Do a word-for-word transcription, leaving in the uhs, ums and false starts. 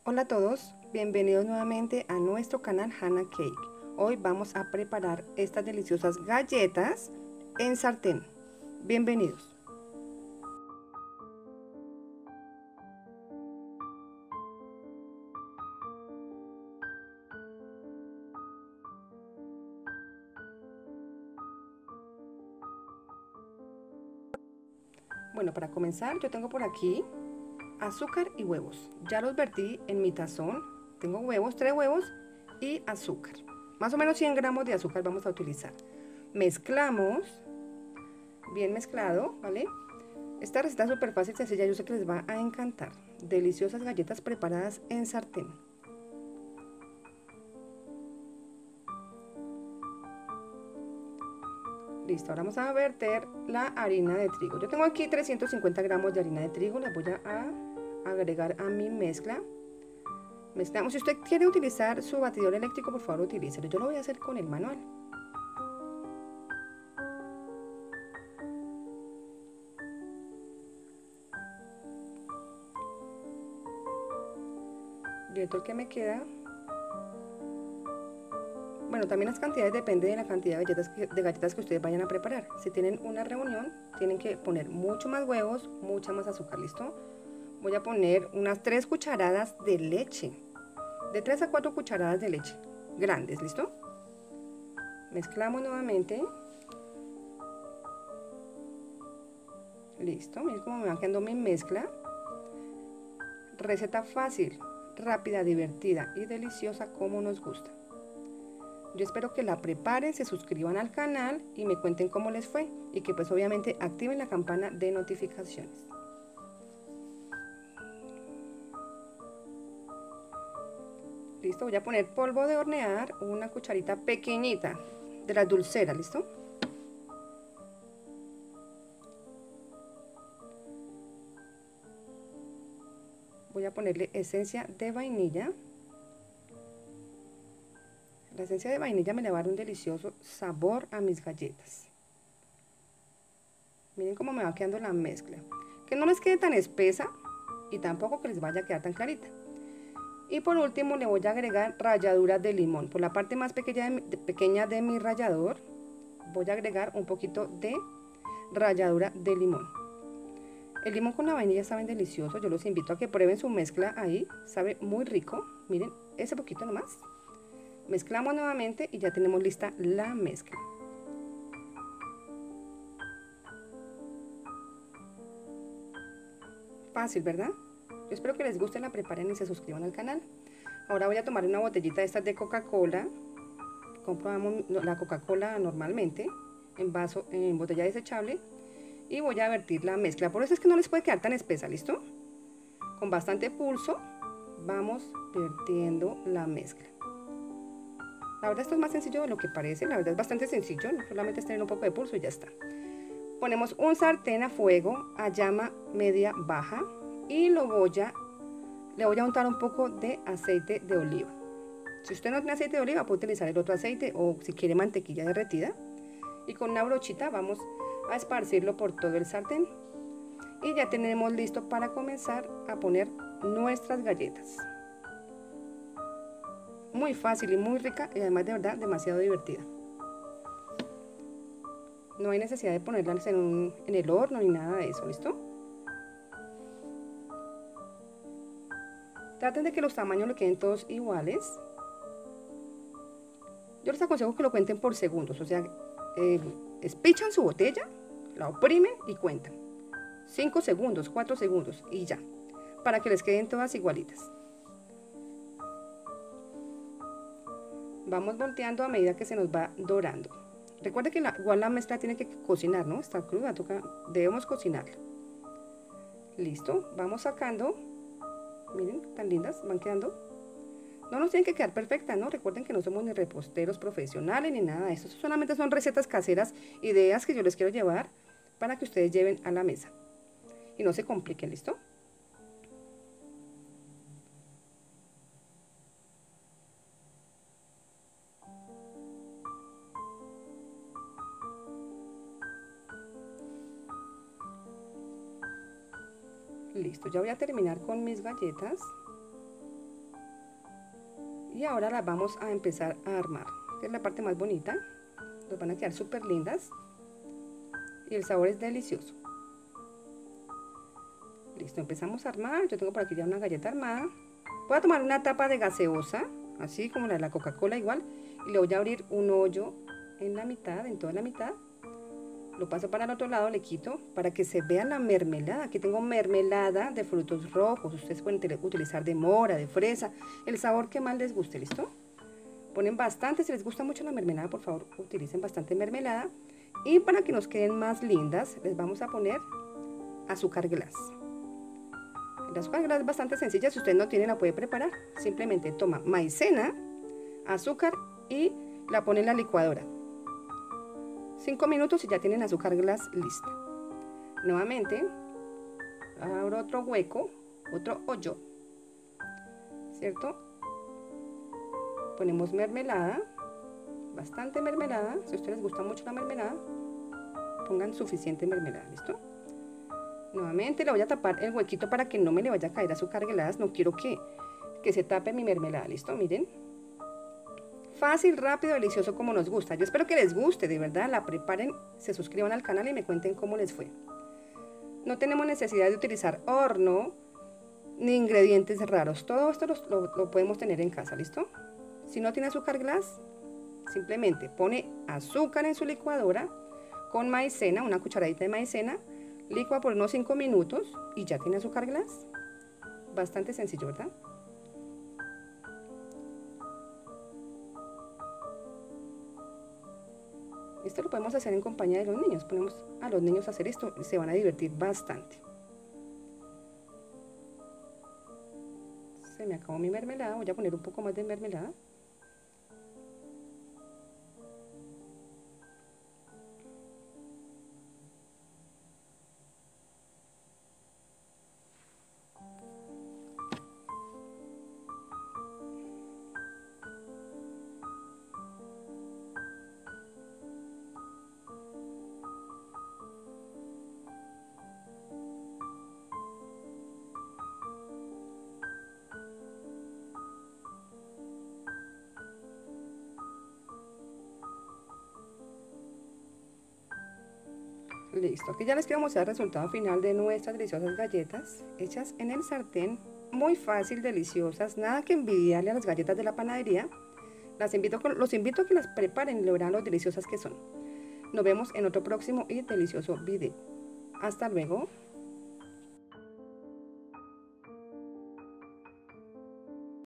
Hola a todos, bienvenidos nuevamente a nuestro canal Hannah Cake. Hoy vamos a preparar estas deliciosas galletas en sartén. Bienvenidos. Bueno, para comenzar yo tengo por aquí azúcar y huevos. Ya los vertí en mi tazón. Tengo huevos, tres huevos y azúcar. Más o menos cien gramos de azúcar vamos a utilizar. Mezclamos, bien mezclado, ¿vale? Esta receta es súper fácil, sencilla, yo sé que les va a encantar. Deliciosas galletas preparadas en sartén. Listo, ahora vamos a verter la harina de trigo. Yo tengo aquí trescientos cincuenta gramos de harina de trigo, la voy a agregar a mi mezcla. Mezclamos. Si usted quiere utilizar su batidor eléctrico, por favor utilícelo. Yo lo voy a hacer con el manual. Listo, el que me queda. Bueno, también las cantidades dependen de la cantidad de galletas, que, de galletas que ustedes vayan a preparar. Si tienen una reunión, tienen que poner mucho más huevos, mucha más azúcar, ¿listo? Voy a poner unas tres cucharadas de leche. De tres a cuatro cucharadas de leche grandes, ¿listo? Mezclamos nuevamente. Listo, miren cómo me va quedando mi mezcla. Receta fácil, rápida, divertida y deliciosa como nos gusta. Yo espero que la preparen, se suscriban al canal y me cuenten cómo les fue. Y que pues obviamente activen la campana de notificaciones. Listo, voy a poner polvo de hornear, una cucharita pequeñita de las dulceras, ¿listo? Voy a ponerle esencia de vainilla. La esencia de vainilla me le va a dar un delicioso sabor a mis galletas. Miren cómo me va quedando la mezcla. Que no les quede tan espesa y tampoco que les vaya a quedar tan clarita. Y por último le voy a agregar ralladuras de limón. Por la parte más pequeña de mi, de, pequeña de mi rallador voy a agregar un poquito de ralladura de limón. El limón con la vainilla saben delicioso. Yo los invito a que prueben su mezcla ahí. Sabe muy rico. Miren, ese poquito nomás. Mezclamos nuevamente y ya tenemos lista la mezcla. Fácil, ¿verdad? Yo espero que les guste, la preparen y se suscriban al canal. Ahora voy a tomar una botellita de estas de Coca-Cola. Compramos la Coca-Cola normalmente en vaso, en botella desechable. Y voy a vertir la mezcla. Por eso es que no les puede quedar tan espesa, ¿listo? Con bastante pulso vamos vertiendo la mezcla. La verdad esto es más sencillo de lo que parece, la verdad es bastante sencillo, solamente es tener un poco de pulso y ya está. Ponemos un sartén a fuego a llama media baja y lo voy a, le voy a untar un poco de aceite de oliva. Si usted no tiene aceite de oliva puede utilizar el otro aceite o si quiere mantequilla derretida. Y con una brochita vamos a esparcirlo por todo el sartén. Y ya tenemos listo para comenzar a poner nuestras galletas. Muy fácil y muy rica y además de verdad demasiado divertida. No hay necesidad de ponerlas en, un, en el horno ni nada de eso, ¿listo? Traten de que los tamaños le queden todos iguales. Yo les aconsejo que lo cuenten por segundos, o sea, eh, espichan su botella, la oprimen y cuentan. cinco segundos, cuatro segundos y ya, para que les queden todas igualitas. Vamos volteando a medida que se nos va dorando. Recuerden que la, igual la mezcla tiene que cocinar, ¿no? Está cruda, toca, debemos cocinarla. Listo, vamos sacando. Miren, tan lindas van quedando. No nos tienen que quedar perfectas, ¿no? Recuerden que no somos ni reposteros profesionales ni nada de eso. Solamente son recetas caseras, ideas que yo les quiero llevar para que ustedes lleven a la mesa. Y no se compliquen, ¿listo? Listo, ya voy a terminar con mis galletas. Y ahora las vamos a empezar a armar, que es la parte más bonita. Nos van a quedar súper lindas y el sabor es delicioso. Listo, empezamos a armar. Yo tengo por aquí ya una galleta armada. Voy a tomar una tapa de gaseosa, así como la de la Coca-Cola igual, y le voy a abrir un hoyo en la mitad, en toda la mitad. Lo paso para el otro lado, le quito para que se vea la mermelada. Aquí tengo mermelada de frutos rojos. Ustedes pueden utilizar de mora, de fresa, el sabor que más les guste, ¿listo? Ponen bastante, si les gusta mucho la mermelada, por favor, utilicen bastante mermelada. Y para que nos queden más lindas, les vamos a poner azúcar glass. El azúcar glass es bastante sencilla, si usted no tiene la puede preparar. Simplemente toma maicena, azúcar y la pone en la licuadora. cinco minutos y ya tienen azúcar glass lista. Nuevamente, abro otro hueco, otro hoyo, ¿cierto? Ponemos mermelada, bastante mermelada. Si a ustedes les gusta mucho la mermelada, pongan suficiente mermelada, ¿listo? Nuevamente le voy a tapar el huequito para que no me le vaya a caer azúcar glass. No quiero que, que se tape mi mermelada, ¿listo? Miren. Fácil, rápido, delicioso como nos gusta. Yo espero que les guste, de verdad, la preparen, se suscriban al canal y me cuenten cómo les fue. No tenemos necesidad de utilizar horno ni ingredientes raros. Todo esto lo, lo, lo podemos tener en casa, ¿listo? Si no tiene azúcar glass, simplemente pone azúcar en su licuadora con maicena, una cucharadita de maicena, licua por unos cinco minutos y ya tiene azúcar glass. Bastante sencillo, ¿verdad? Esto lo podemos hacer en compañía de los niños. Ponemos a los niños a hacer esto y se van a divertir bastante. Se me acabó mi mermelada. Voy a poner un poco más de mermelada. Listo, aquí ya les quiero mostrar el resultado final de nuestras deliciosas galletas hechas en el sartén, muy fácil, deliciosas, nada que envidiarle a las galletas de la panadería. Las invito, los invito a que las preparen y lo verán lo deliciosas que son. Nos vemos en otro próximo y delicioso video. Hasta luego.